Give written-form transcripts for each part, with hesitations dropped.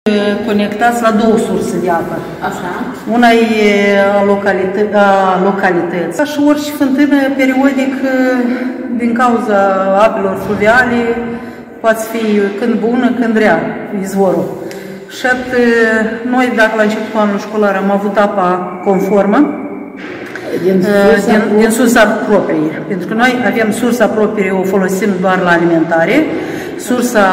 Conectați la două surse de apă. Așa. Una e a localității. Și orice fântână, periodic, din cauza apelor fluviale, poate fi când bună, când rea, izvorul. Și noi, dacă la începutul anului școlar am avut apa conformă, din sursa proprie. Pentru că noi avem sursa proprie, o folosim doar la alimentare. Sursa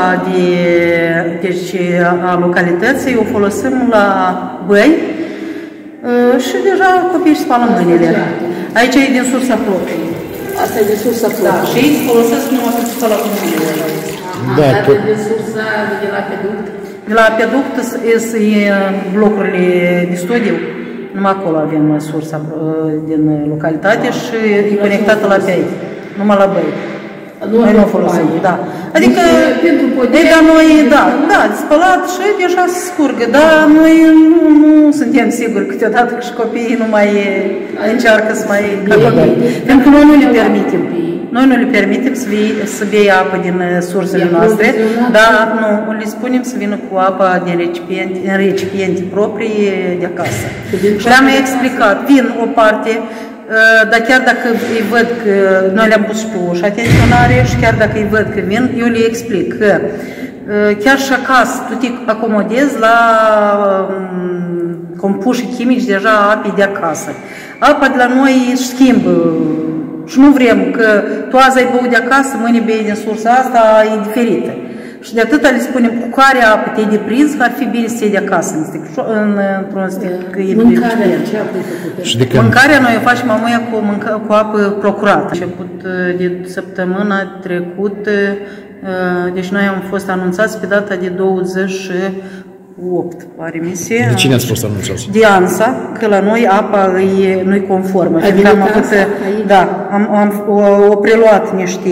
a localității o folosim la băi și deja copiii își spală mâinile. Aici e din sursa proprie. Asta e din sursa proprie. Da, și ei folosesc numai pentru spălat mâinile. Da, dar din sursa de la peduct? De la peduct sunt blocurile de studiu. Numai acolo avem sursa din localitate și e conectată la băi. Numai la băi. Noi nu o folosim, da. Adică, noi, da, spălat și deja se scurgă, dar noi nu suntem siguri câteodată că și copiii nu mai încearcă să mai ca copii. Pentru că noi nu le permitem. Noi nu le permitem să bea apă din sursele noastre, dar nu, le spunem să vină cu apa din recipiente proprii de acasă. Și le-am explicat, vin o parte, dar chiar dacă îi văd că noi le-am pus și pe ușă atenționare și chiar dacă îi văd că vin, eu le explic că chiar și acasă tu te acomodezi la compuși chimici deja apei de acasă. Apa de la noi își schimbă și nu vrem că tu azi ai băut de acasă, mâine bei din sursa asta, e diferită. Și de atâta le spunem cu care apă te-ai deprins, că ar fi bine să iei de acasă, într-un stic. Mâncarea noi o facem amuia cu apă procurată. Început de săptămâna trecută, deci noi am fost anunțați pe data de 28, pare mi se. De cine ați fost anunțați? De ANSA, că la noi apa nu-i conformă. Au preluat niște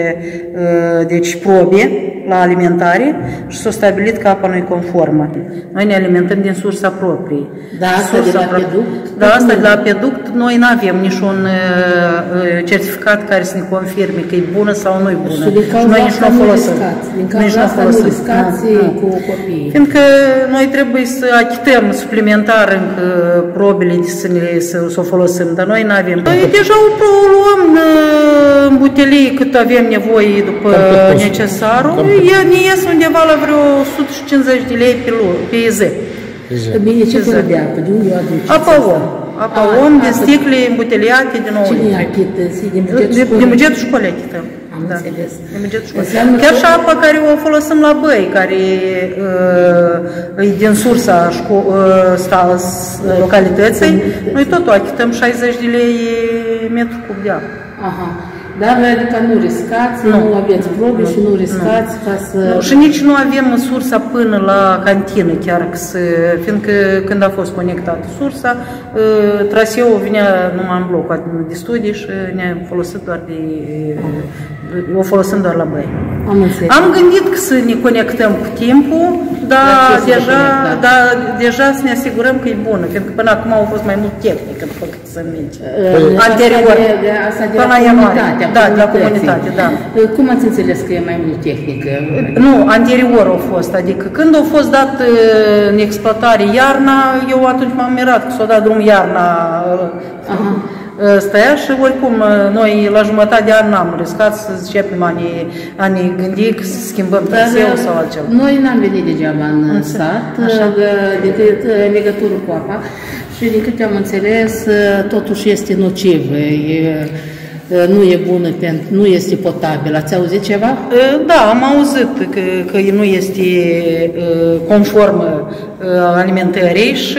probe la alimentare și s-a stabilit că apa nu-i conformă. Noi ne alimentăm din sursa proprie. Da, asta de la peduct? Da, asta de la peduct. Noi nu avem niciun certificat care să ne confirme că e bună sau nu e bună. Și noi nici nu folosim. Din cauza asta nu riscați cu copiii. Fiindcă noi trebuie să achităm suplimentar încă probele să o folosim, dar noi nu avem. Noi deja o luăm în butelii cât avem nevoie după necesarul. Ne ies undeva la vreo 150 de lei pe zi. Bine, ce fel de apă? De unde o aduceți? Apa om. Apa om, din sticle îmbuteliate din ouă. Cine achită? Din bugetul școlii achităm. Am înțeles. Chiar și apa care o folosim la băi, care e din sursa localității, noi tot o achităm 60 de lei metru cub de apă. Aha. Dar adică nu riscați, nu aveți probe și nu riscați ca să... Și nici nu avem sursa până la cantină, chiar fiindcă când a fost conectată sursa, traseul vinea numai în blocul de studii și ne-am folosit doar la băi. Am gândit că să ne conectăm cu timpul, dar deja să ne asigurăm că e bună, fiindcă până acum au fost mai mult tehnică, după cât să minți. Anterior, până la ianuarie. Da, de la comunitate, da. Cum ați înțeles că e mai mult tehnică? Nu, anterior au fost, adică când a fost dat în exploatare iarna, eu atunci m-am mirat că s-a dat drum iarna stăia și oricum noi la jumătate de an n-am riscat să începem a ne gândi că să schimbăm traseul sau altceva. Noi n-am venit degeaba în sat, decât în legătură cu apa și din câte am înțeles, totuși este nociv. Nu e bună, nu este potabilă. Ați auzit ceva? Da, am auzit că nu este conformă alimentării și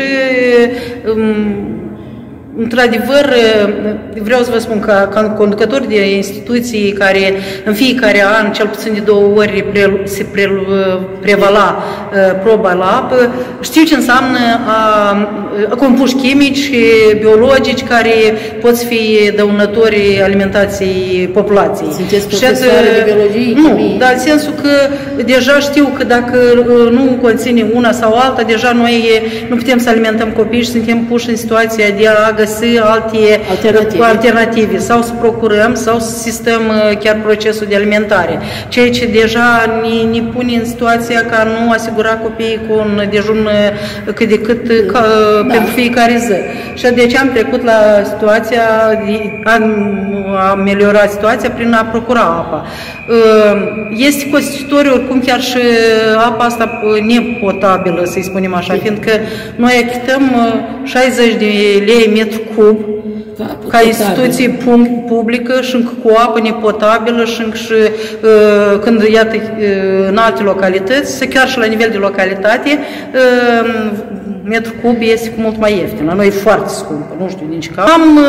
într-adevăr, vreau să vă spun că ca conducător de instituții care în fiecare an, cel puțin de 2 ori, se prevala proba la apă, știu ce înseamnă compuși chimici și biologici care pot fi dăunători alimentației populației. Sunteți profesoare de biologie? Nu, dar în sensul că deja știu că dacă nu conține una sau alta, deja noi nu putem să alimentăm copiii și suntem puși în situația de a găsi găsi alte alternative sau să procurăm sau să sistăm chiar procesul de alimentare, ceea ce deja ne pune în situația ca nu asigura copiii cu un dejun cât de cât pentru fiecare zi. Și deci am trecut la situația, am ameliorat situația prin a procura apa. Este costisitor oricum chiar și apa asta nepotabilă, să-i spunem așa, fiindcă noi achităm 60 de lei metru cub ca instituție publică și încă cu apă nepotabilă și încă și când, iată, în alte localități, chiar și la nivel de localitate, metru cub este mult mai ieftin. La noi e foarte scumpă, nu știu din ce caz. Am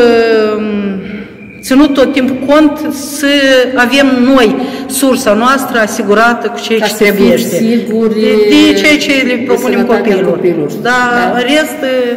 ținut tot timpul cont să avem noi sursa noastră asigurată cu ceea ce trebuiește. De ceea ce le propunem copiilor. Dar în rest,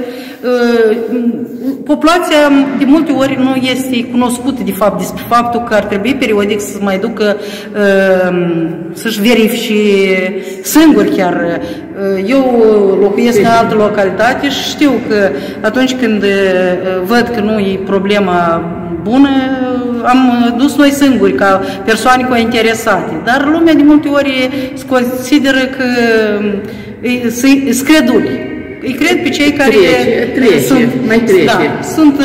populația de multe ori nu este cunoscută de fapt despre faptul că ar trebui periodic să mai ducă să-și verifice singuri chiar. Eu locuiesc în altă localitate și știu că atunci când văd că nu e problema bună, am dus noi singuri ca persoane interesate. Dar lumea de multe ori se consideră că sunt creduli. Îi cred pe cei care sunt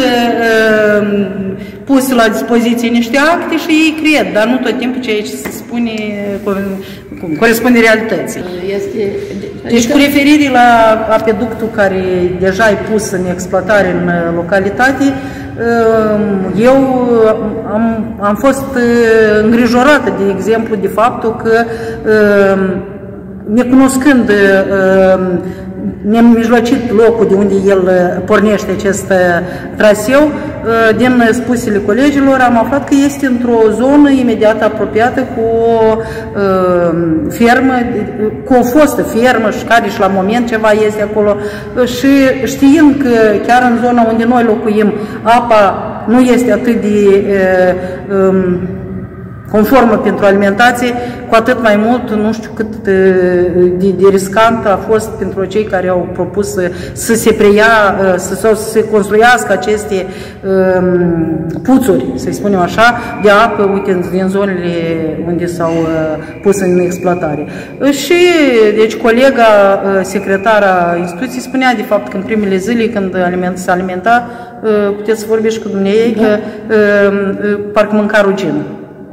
puse la dispoziție niște acte și ei cred, dar nu tot timpul ceea ce se spune corespunde realității. Deci cu referire la apeductul care deja e pus în exploatare în localitate, eu am fost îngrijorată, de exemplu, de faptul că necunoscând nemijlocit locul de unde el pornește acest traseu, din spusele colegilor am aflat că este într-o zonă imediat apropiată cu o fermă, cu o fostă fermă și care și la moment ceva este acolo și știind că chiar în zona unde noi locuim apa nu este atât de conformă pentru alimentație, cu atât mai mult, nu știu cât de riscant a fost pentru cei care au propus să se preia, să se construiască aceste puțuri, să-i spunem așa, de apă, uite, din zonele unde s-au pus în exploatare. Și, deci, colega secretara instituției spunea, de fapt, că în primele zile, când se alimenta, puteți să vorbiți cu dumneavoastră, că parcă mânca rugină.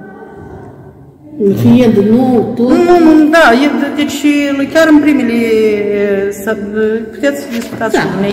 Fiind, nu, tot... Da, deci chiar în primele, puteți să discutați cu dumneavoastră.